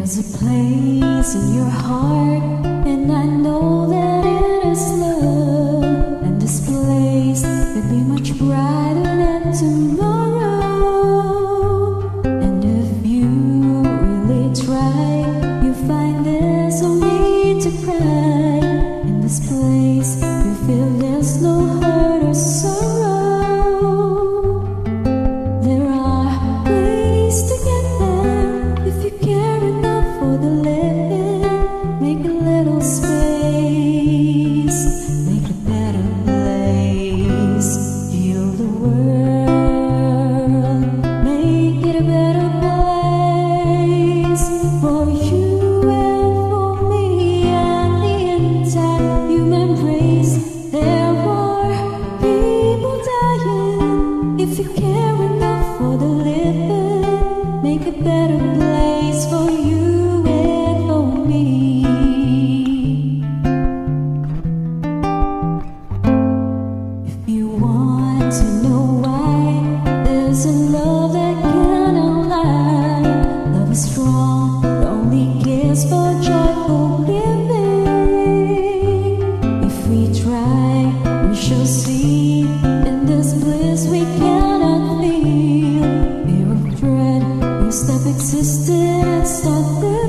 There's a place in your heart, and I know that it is love. And this place will be much brighter than tomorrow. And if you really try, you find there's no need to cry. In this place, you feel there's no hurt or sorrow. There are ways to get there if you care enough for the living. Make a little space, make a better place. Heal the world, make it a better place for you and for me and the entire human race. There are people dying. If you care enough for the living, make a better place for you and for me. If you want to know why, there's a love that cannot lie. Love is strong, it only cares for joyful living. If we try, we shall see. In this bliss we cannot feel. Fear of dread will stop existing and start living.